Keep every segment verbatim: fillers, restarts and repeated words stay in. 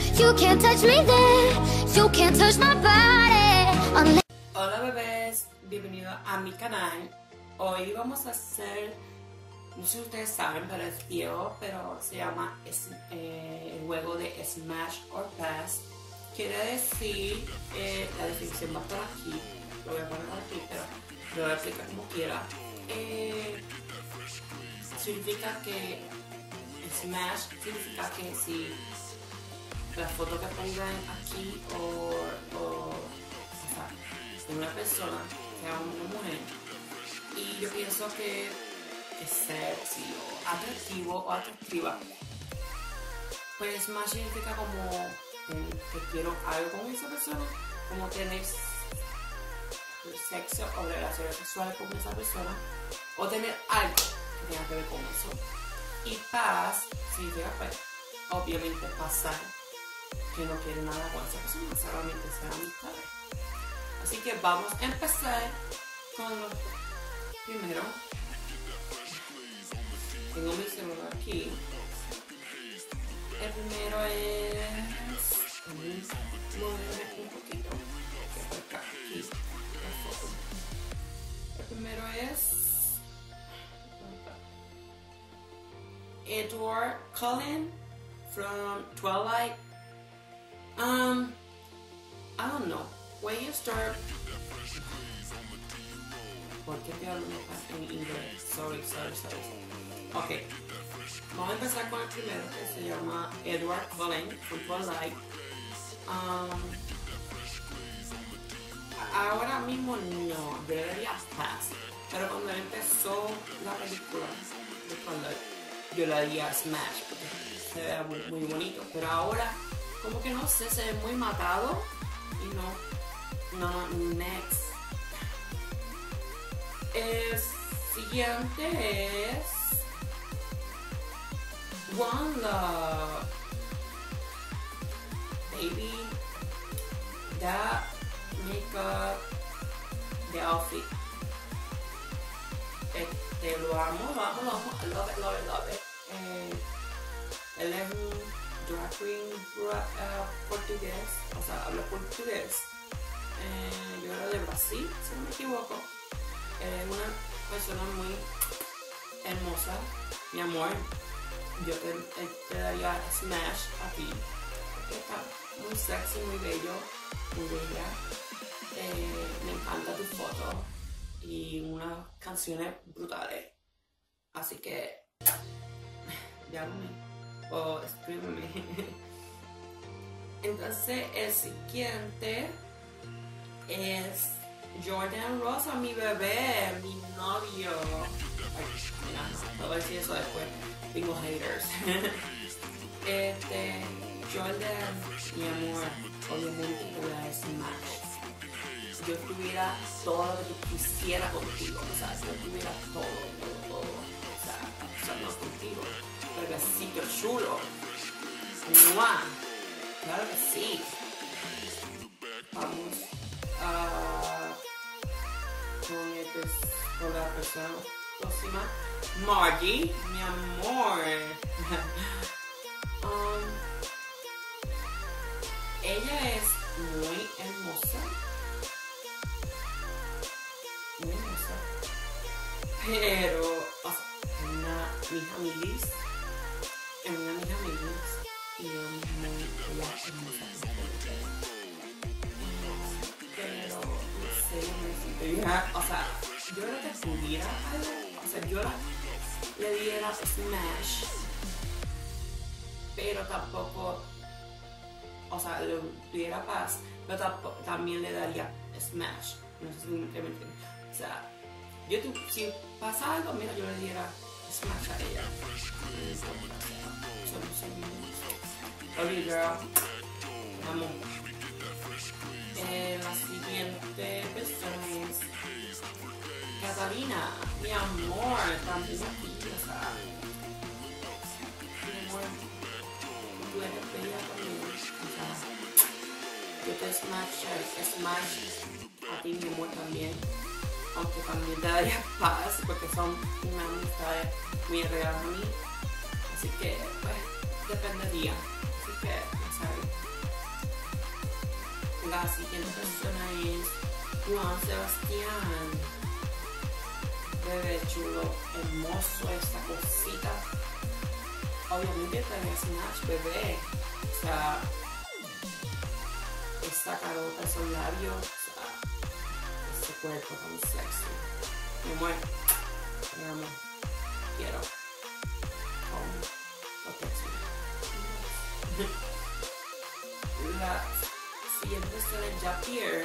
You can't touch me there. You can't touch my body unless... Hola bebés, bienvenidos a mi canal. Hoy vamos a hacer, no sé si ustedes saben, pero es viejo, pero se llama eh, el juego de Smash or Pass. Quiere decir, eh, la definición va a estar aquí, lo voy a poner aquí, pero lo voy a explicar como quiera. Eh, significa que Smash significa que si la foto que pongan aquí o, o, o sea, de una persona, sea una mujer, y yo pienso que es sexy o atractivo o atractiva, pues Smash significa como que, que quiero algo con esa persona, como tener sexo o relaciones sexuales con esa persona, o tener algo que tenga que ver con eso. Y paz significa, pues, obviamente pasar, que no quiere nada con esa persona, solamente sea amistad. Así que vamos a empezar con lo primero. Tengo mi celular aquí. El primero es... moverme un poquito. Aquí, la foto. El primero es... Edward Cullen from Twilight. Um, I don't know. When you start... ¿Por qué te hablo en inglés? Sorry, sorry, sorry. Ok. Vamos a empezar con el primero, que se llama Edward Cullen from Twilight. Um, ahora mismo no, debería Pass. Pero cuando él empezó la película de Twilight, yo le daría Smash porque se ve muy, muy bonito. Pero ahora, como que no sé, se ve muy matado y no, no, next. El siguiente es One Love. Baby, that makeup, the outfit. Este, lo amo, lo amo, lo amo, I love it, love it, love it. Eh, él es un drag queen uh, portugués, o sea, habla portugués. Eh, yo era de Brasil, si no me equivoco. Es una persona muy hermosa, mi amor. Yo te, te daría Smash a ti, porque está muy sexy, muy bello, muy bella. Eh, me encanta tu foto y unas canciones brutales. Así que llámame o escríbeme. Entonces el siguiente es Jordan Rosa, mi bebé, mi novio. Ay, mira, no voy a decir eso después. Tengo haters. Este, Jordan, mi amor, obviamente te voy a decir Smash. Yo tuviera todo lo que tú quisieras contigo, o sea, yo tuviera todo, todo, todo, o sea, hacerlo contigo. Bebecito chulo. ¡Mua! Claro que sí. Vamos a con, el, con la persona próxima. Margie, mi amor. um, ella es muy hermosa. Muy hermosa. Pero, o sea, una hija milis. Es una hija milis. Y es muy ella es hermosa. Pero, no sé, me siento ya, o sea, yo no te pudiera algo. O sea, yo la, le diera Smash, pero tampoco, o sea, le diera Paz, pero tampoco, también le daría Smash. No sé si me entienden. O sea, yo tu, si pasa algo, mira, yo le diera Smash a ella. Love you, girl. Amo. Eh, la siguiente persona es Catalina, mi amor, también aquí, o sea, mi amor, tú eres bella conmigo, o sea, yo te smash, smash a ti, mi amor, también, aunque también te daría Paz, porque son una amistad muy real a mí, así que, pues, dependería, así que ya saben. La siguiente persona es Juan Sebastián. Bebé chulo, hermoso esta cosita. Obviamente también Smash, bebé. O sea, esta carota, esos labios, o sea, ese cuerpo tan sexy. Me muero. Me amo. Quiero. Oh, okay. La siguiente persona es Javier.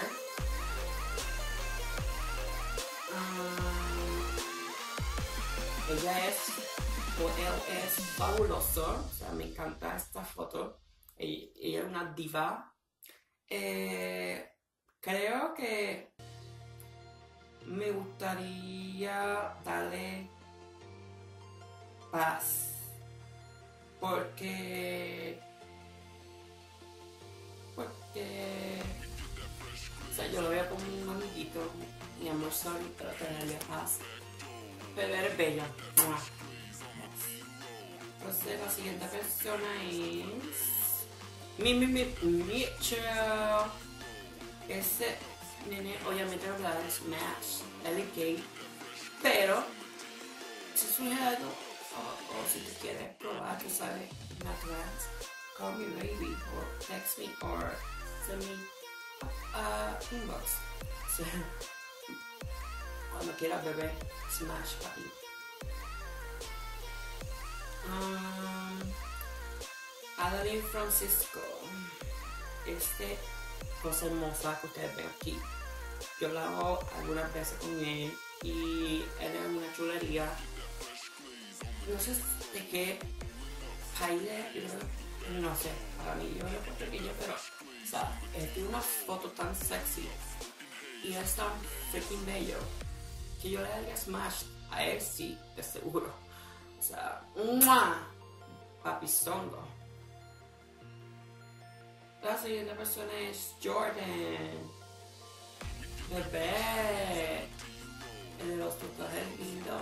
Um, ella es, o él es fabuloso. O sea, me encanta esta foto. Ella, ella es una diva. Eh, creo que me gustaría darle paz, porque porque o sea, yo lo veo como un amiguito, mi amor, sorry, pero tenerle paz, pero eres bella. Entonces la siguiente persona es Mi, mi, mi, Mitchell. Ese nene obviamente no habla de Smash, él es gay, pero si surge algo o, o si tú quieres probar, tú sabes, una class, call me baby, or text me, or send me a uh, inbox. So, cuando quieras beber Smash, papi. Um, Adeline Francisco, este cosa hermosa que ustedes ven aquí, yo la hago algunas veces con él y él es una chulería. No sé de qué país es, no sé, para mí yo lo encuentro que yo, pero o sea, él tiene una foto tan sexy y él es tan freaking bello que yo le daría Smash a él, sí, de seguro. O sea, ¡mua! Papizongo. La siguiente persona es Jordan. Bebé. El de los tatuajes lindos.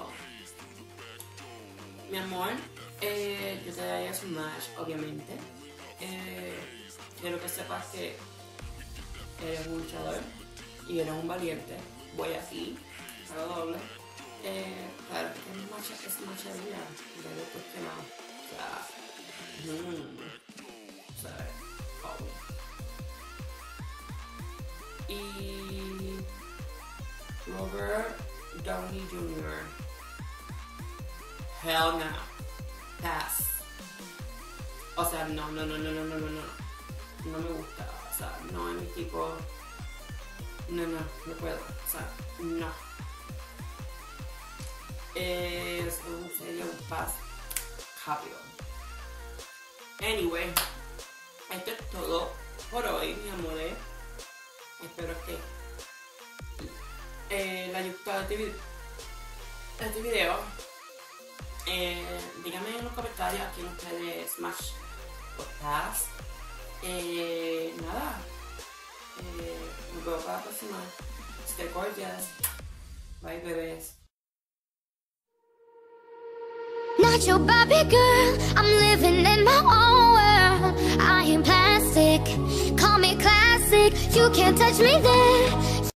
Mi amor, eh, yo te daría Smash, obviamente. Eh, quiero que sepas que eres un luchador y eres un valiente. Voy aquí, hago doble. Eh, claro que es macha, es macharía, pero pues que no. O sea, mmm, o sea, oh. Y Robert Downey junior Hell no. Pass. O sea, no, no, no, no, no, no, no, no. No me gusta. O sea, no es mi tipo. No, no, no puedo. O sea, no. Es un serio un pass rápido. Anyway, esto es todo por hoy, mi amores. Espero que eh, les haya gustado este video. Este video. Eh, díganme en los comentarios a quién ustedes Smash o Pass. Eh, nada. Eh, nos vemos para la próxima. Stay gorgeous. Bye, bebés. Not your Barbie girl, I'm living in my own world. I am plastic, call me classic. You can't touch me there.